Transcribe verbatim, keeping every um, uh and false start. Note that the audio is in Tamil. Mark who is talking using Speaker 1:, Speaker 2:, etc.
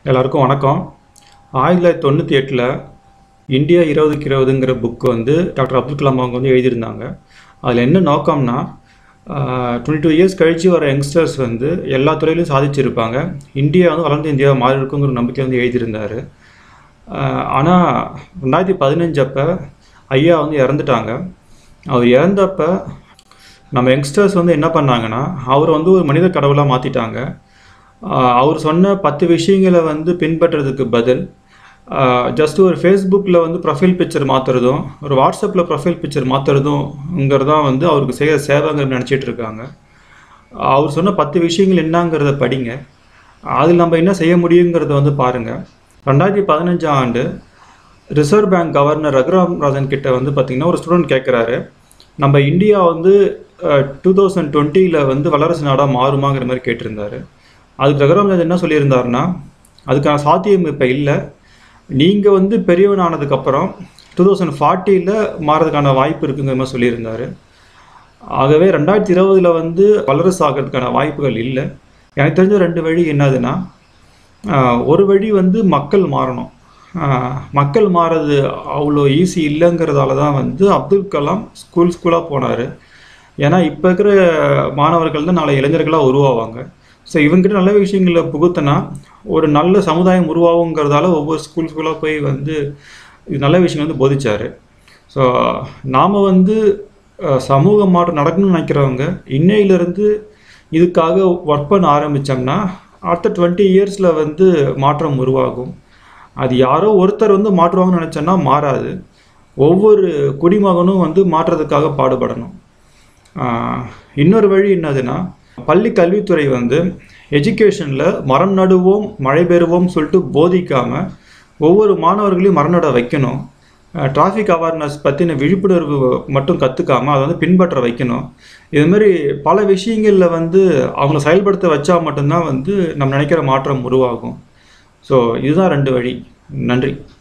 Speaker 1: எல்லாருக்கும் வணக்கம். ஆயிரத்தி தொள்ளாயிரத்தி தொண்ணூற்றி எட்டில் இந்தியா இருபதுக்கு இருபதுங்கிற புக்கு வந்து டாக்டர் அப்துல் கலாம் அவங்க வந்து எழுதியிருந்தாங்க. அதில் என்ன நோக்கம்னா, டுவெண்ட்டி டூ இயர்ஸ் கழித்து வர யங்ஸ்டர்ஸ் வந்து எல்லா துறையிலும் சாதிச்சிருப்பாங்க, இந்தியா வந்து வளர்ந்த இந்தியாவை மாறி இருக்குங்கிற நம்பிக்கை வந்து எழுதியிருந்தார். ஆனால் ரெண்டாயிரத்தி பதினஞ்சு அப்போ ஐயா வந்து இறந்துட்டாங்க. அவர் இறந்தப்போ நம்ம யங்ஸ்டர்ஸ் வந்து என்ன பண்ணாங்கன்னா, அவர் வந்து ஒரு மனித கடவுளாக மாற்றிட்டாங்க. அவர் சொன்ன பத்து விஷயங்களை வந்து பின்பற்றுறதுக்கு பதில் ஜஸ்ட் ஒரு ஃபேஸ்புக்கில் வந்து ப்ரொஃபைல் பிக்சர் மாற்றுறதும், ஒரு வாட்ஸ்அப்பில் ப்ரொஃபைல் பிக்சர் மாற்றுறதுங்கிறதான் வந்து அவருக்கு செய்ய சேவைங்கிற நினச்சிட்டு இருக்காங்க. அவர் சொன்ன பத்து விஷயங்கள் என்னங்கிறத படிங்க, அதில் நம்ம என்ன செய்ய முடியுங்கிறத வந்து பாருங்கள். ரெண்டாயிரத்தி பதினஞ்சாம் ஆண்டு reserve bank governor Raghuram Rajan கிட்ட வந்து பார்த்திங்கன்னா ஒரு ஸ்டூடெண்ட் கேட்குறாரு, நம்ம இந்தியா வந்து டூ தௌசண்ட் டுவெண்ட்டியில் வந்து வல்லரசு நாடாக மாறுமாங்கிற மாதிரி கேட்டிருந்தார். அதுக்கு ரகுராம் ராஜன் என்ன சொல்லியிருந்தாருன்னா, அதுக்கான சாத்தியம் இப்போ இல்லை, நீங்கள் வந்து பெரியவன் ஆனதுக்கப்புறம் டூ தௌசண்ட் ஃபார்ட்டியில் மாறதுக்கான வாய்ப்பு இருக்குங்கிற மாதிரி சொல்லியிருந்தார். ஆகவே ரெண்டாயிரத்தி இருபதில் வந்து வல்லரசு ஆகிறதுக்கான வாய்ப்புகள் இல்லை. எனக்கு தெரிஞ்ச ரெண்டு வழி என்னதுன்னா, ஒரு வழி வந்து மக்கள் மாறணும். மக்கள் மாறது அவ்வளோ ஈஸி இல்லைங்கிறதால தான் வந்து அப்துல் கலாம் ஸ்கூல் ஸ்கூலாக போனார். ஏன்னா இப்போ இருக்கிற மாணவர்கள் தான் நாளை இளைஞர்களாக உருவாவாங்க. ஸோ இவங்ககிட்ட நல்ல விஷயங்களை புகுத்தினா ஒரு நல்ல சமுதாயம் உருவாகுங்கிறதால ஒவ்வொரு ஸ்கூல் ஸ்கூலாக போய் வந்து இது நல்ல விஷயம் வந்து போதிச்சார். ஸோ நாம் வந்து சமூக மாற்றம் நடக்கணும்னு நினைக்கிறவங்க இன்னையிலேருந்து இதுக்காக ஒர்க் பண்ண ஆரம்பித்தோம்னா அடுத்த டுவெண்ட்டி இயர்ஸில் வந்து மாற்றம் உருவாகும். அது யாரோ ஒருத்தர் வந்து மாற்றுவாங்கன்னு நினச்சோன்னா மாறாது. ஒவ்வொரு குடிமகனும் வந்து மாற்றத்துக்காக பாடுபடணும். இன்னொரு வழி என்னதுன்னா, பள்ளி கல்வித்துறை வந்து எஜுகேஷனில் மரம் நடுவோம் மழை பெறுவோம் சொல்லிட்டு போதிக்காமல் ஒவ்வொரு மாணவர்களையும் மரம் நட வைக்கணும். டிராஃபிக் அவேர்னஸ் பற்றின விழிப்புணர்வு மட்டும் கற்றுக்காமல் அதை வந்து பின்பற்ற வைக்கணும். இதுமாரி பல விஷயங்களில் வந்து அவங்கள செயல்படுத்த வச்சா மட்டும்தான் வந்து நம்ம நினைக்கிற மாற்றம் உருவாகும். ஸோ இதுதான் ரெண்டு வழி. நன்றி.